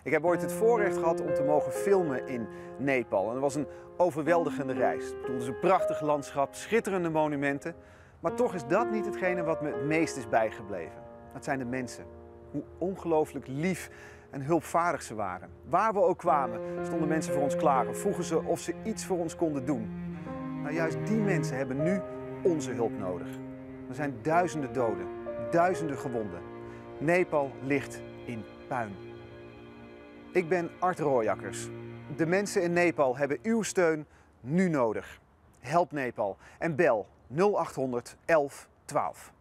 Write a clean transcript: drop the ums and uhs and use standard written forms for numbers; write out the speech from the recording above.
Ik heb ooit het voorrecht gehad om te mogen filmen in Nepal. En dat was een overweldigende reis. Het is een prachtig landschap, schitterende monumenten. Maar toch is dat niet hetgene wat me het meest is bijgebleven. Dat zijn de mensen. Hoe ongelooflijk lief en hulpvaardig ze waren. Waar we ook kwamen, stonden mensen voor ons klaar. Of vroegen ze of ze iets voor ons konden doen. Nou, juist die mensen hebben nu onze hulp nodig. Er zijn duizenden doden, duizenden gewonden. Nepal ligt in puin. Ik ben Art Rooijakkers. De mensen in Nepal hebben uw steun nu nodig. Help Nepal en bel 0800 11 12.